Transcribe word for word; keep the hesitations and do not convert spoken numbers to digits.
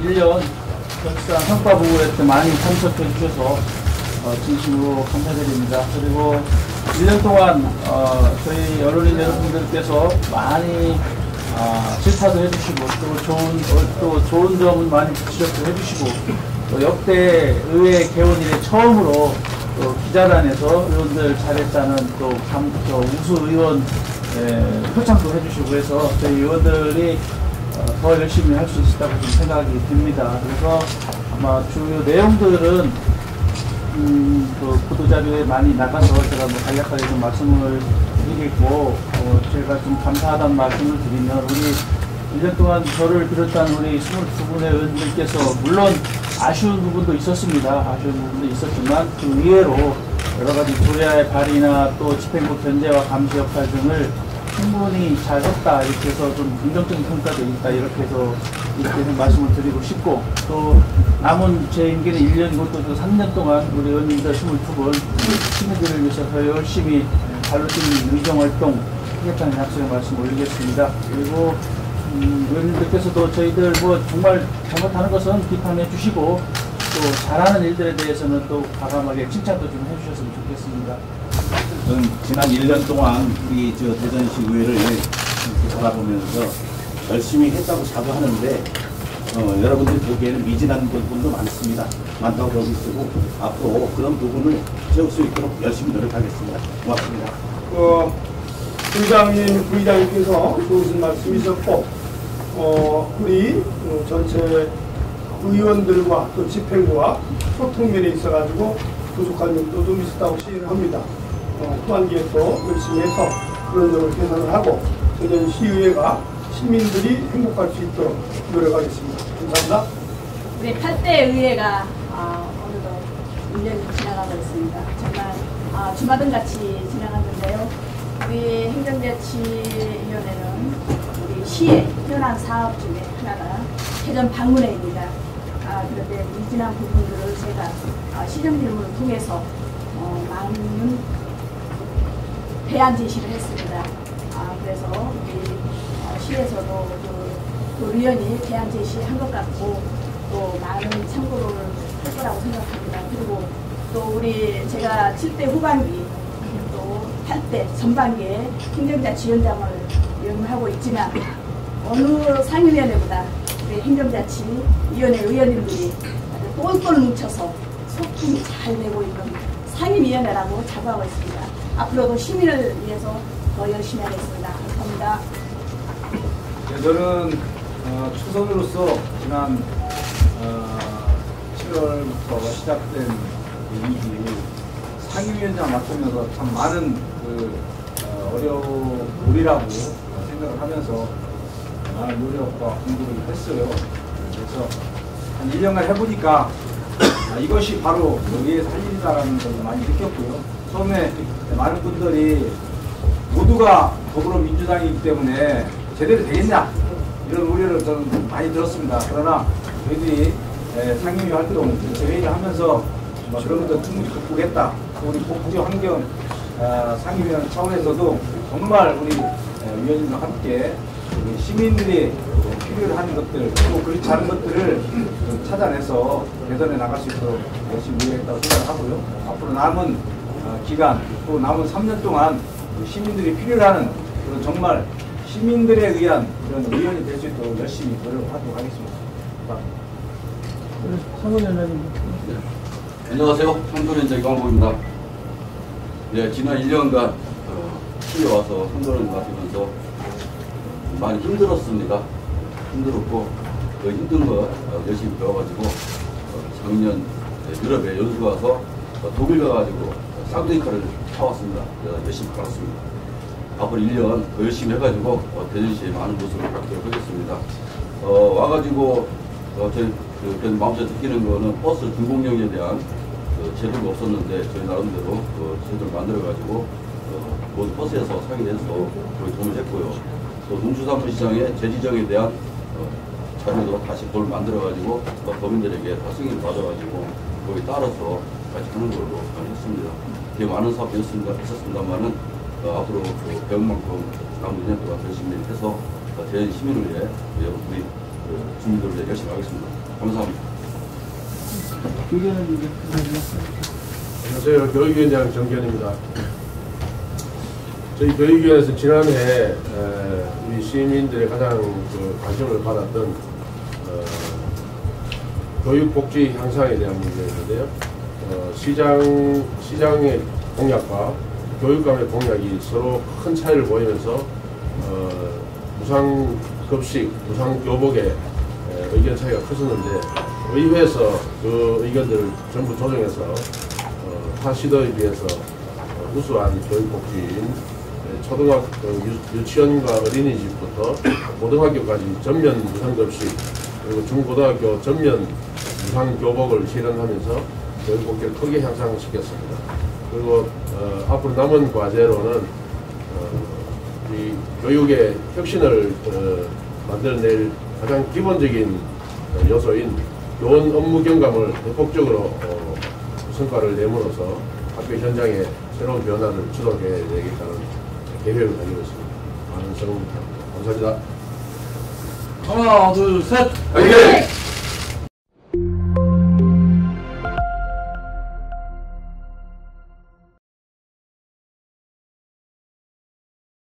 일 년 역사 성과보고에 많이 참석해 주셔서 어, 진심으로 감사드립니다. 그리고 일 년 동안 어, 저희 언론인 여러분들께서 많이 어, 질타도 해주시고 또 좋은 또 좋은 점은 많이 지적도 해주시고 또 역대 의회 개원 이래 처음으로 또 기자단에서 의원들 잘했다는 또 감, 저 우수 의원 예, 표창도 해주시고 해서 저희 의원들이 어, 더 열심히 할 수 있다고 좀 생각이 듭니다. 그래서 아마 주요 내용들은 음, 그 보도자료에 많이 나가서 제가 뭐 간략하게 좀 말씀을 드리겠고, 어, 제가 좀 감사하다는 말씀을 드리면, 우리 일 년 동안 저를 비롯한 우리 이십이 분의 의원들께서, 물론 아쉬운 부분도 있었습니다. 아쉬운 부분도 있었지만, 그 이외로 여러 가지 조례의 발의나 또 집행부 견제와 감시 역할 등을 충분히 잘 했다. 이렇게 해서 좀 긍정적인 평가도 있다. 이렇게 해서 이렇게 해서 말씀을 드리고 싶고, 또 남은 제 임기는 일 년이고 또 삼 년 동안 우리 의원님들 이십이 분 시민들을 위해서 더 열심히 발로 뛰는 의정활동 하겠다는 약속의 말씀 올리겠습니다. 그리고 음, 의원님들께서도 저희들 뭐 정말 잘못하는 것은 비판해 주시고 또 잘하는 일들에 대해서는 또 과감하게 칭찬도 좀 해주셨으면 좋겠습니다. 저는 지난 일 년 동안 우리 저 대전시 의회를 바라보면서 열심히 했다고 자부하는데 어, 여러분들이 보기에는 미진한 부분도 많습니다. 많다고 보고 있고 앞으로 그런 부분을 채울 수 있도록 열심히 노력하겠습니다. 고맙습니다. 어, 부의장님, 부의장님께서 좋으신 말씀이셨고 어, 우리 어, 전체 의원들과 또 집행부와 소통면에 있어가지고 부족한 점도 좀 있었다고 시인합니다. 어, 후반기에 또 열심히 해서 그런 점을 개선을 하고 대전시의회가 시민들이 행복할 수 있도록 노력하겠습니다. 감사합니다. 우리 팔 대 의회가 어, 어느덧 일 년이 지나가고 있습니다. 정말 어, 주마등같이 지나갔는데요. 우리 행정자치위원회는 우리 시의 현안 사업 중에 하나가 대전 방문회입니다. 아, 그런데 미진한 부분들을 제가 어, 시정질문을 통해서 어, 많은 대안 제시를 했습니다. 아, 그래서 우리 어, 시에서도 그, 그 의원이 대안 제시한 것 같고 또 많은 참고를 할 거라고 생각합니다. 그리고 또 우리 제가 칠 대 후반기 또 팔 대 전반기에 행정자치위원장을 역임하고 있지만 어느 상임위원회보다 우리 행정자치위원회 의원님들이 똘똘 뭉쳐서 소통이 잘 되고 있는 상임위원회라고 자부하고 있습니다. 앞으로도 시민을 위해서 더 열심히 하겠습니다. 감사합니다. 네, 저는 어, 초선으로서 지난 어, 칠월부터 시작된 임기 상임위원장 맡으면서 참 많은 그 어, 어려움이라고 생각을 하면서 많은 노력과 공부를 했어요. 그래서 한 일 년간 해보니까 아, 이것이 바로 여기에서 할 일이다라는 걸 많이 느꼈고요. 처음에 많은 분들이 모두가 더불어민주당이기 때문에 제대로 되겠냐 이런 우려를 저는 많이 들었습니다. 그러나 저희들이 상임위 활동, 회의를 하면서 그런 것도 충분히 극복했다. 우리 복지 환경 어, 상임위원 차원에서도 정말 우리 위원님과 함께 우리 시민들이 필요로 하는 것들 또 그렇지 않은 것들을 찾아내서 개선해 나갈 수 있도록 열심히 노력했다고 생각하고요. 앞으로 남은 어, 기간 또 남은 삼 년 동안 시민들이 필요로 하는 그런 정말 시민들에 의한 그런 의원이 될 수 있도록 열심히 노력하도록 하겠습니다. 상원위원장님. 안녕하세요. 선도련자 이광복입니다. 네, 지난 일 년간 어, 시에 와서 선도를 맡으면서 많이 힘들었습니다. 힘들었고 그 힘든 거 어, 열심히 배워가지고 어, 작년 유럽에 연수 가서 어, 독일 가가지고 쌍둥이카를 타왔습니다. 열심히 갈았습니다. 앞으로 일 년 더 열심히 해가지고 어, 대전시에 많은 모습을 갖도록 하겠습니다. 어, 와가지고 어, 저희 그, 마음속에 느끼는 거는 버스 준공령에 대한 그 제도가 없었는데 저희 나름대로 그 제도를 만들어가지고 어, 모두 버스에서 상의해서 거의 도움을 했고요. 또 농수산물시장의 재지정에 대한 어, 자료도 다시 그걸 만들어가지고 어, 범인들에게 다 승인을 받아가지고 거기 따라서 같이 하는 걸로 했습니다. 되게 많은 사업이 있었습니다만은 어, 앞으로 그 배운 만큼 남은 이 년 동안 열심히 해서 어, 대전 시민을 위해 우리 그 주민들을 위해 열심히 하겠습니다. 감사합니다. 의견은 이제 안녕하세요. 교육위원장 정견입니다. 저희 교육위원회에서 지난해 에, 우리 시민들의 가장 그 관심을 받았던 어, 교육복지 향상에 대한 문제인데요. 어, 시장, 시장의 공약과 교육감의 공약이 서로 큰 차이를 보이면서 어, 무상급식, 무상교복의 에, 의견 차이가 컸었는데 의회에서 그 의견들을 전부 조정해서 어, 타 시도에 비해서 어, 우수한 교육복지인 초등학교, 유, 유치원과 어린이집부터 고등학교까지 전면 무상급식 그리고 중고등학교 전면 무상교복을 실현하면서 교육복지를 크게 향상시켰습니다. 그리고 어, 앞으로 남은 과제로는 어, 이 교육의 혁신을 어, 만들어낼 가장 기본적인 어, 요소인 교원 업무 경감을 대폭적으로 어, 성과를 내므로써 학교 현장에 새로운 변화를 주도해야 되겠다는 계획을 가지고 있습니다. 많은 성원 부탁드립니다. 감사합니다. 하나, 둘, 셋! 화이팅!